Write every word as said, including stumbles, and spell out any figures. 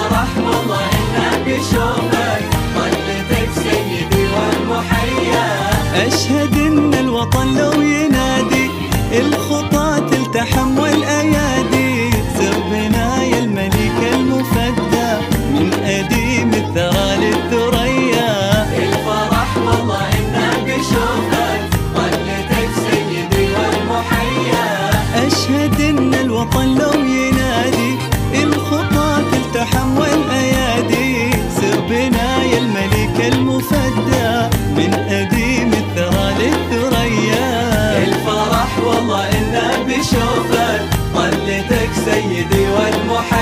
الفرح والله إنه بشوفك ظلتك سيدي والمحيا. أشهد إن الوطن لو ينادي الخطى تلتحم والأيادي، سر بنايا الملك المفدى من أديم الثرى للثريا. الفرح والله إنه بشوفك ظلتك سيدي والمحيا. أشهد إن الوطن لو ينادي الخطى تلتحم والأيادي، سر بنايا الملك المفدى من أديم الثرى للثريا. الفرح والله إنه بشوفك ظلتك سيدي والمحيا.